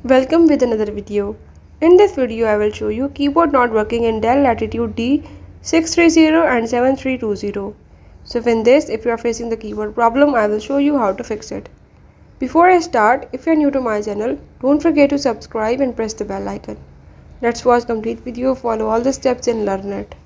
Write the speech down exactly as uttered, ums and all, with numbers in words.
Welcome with another video. In this video I will show you keyboard not working in Dell Latitude D six thirty and seven three two zero. So in this, if you are facing the keyboard problem, I will show you how to fix it. Before I start, if you are new to my channel, don't forget to subscribe and press the bell icon. Let's watch complete video, follow all the steps and learn it.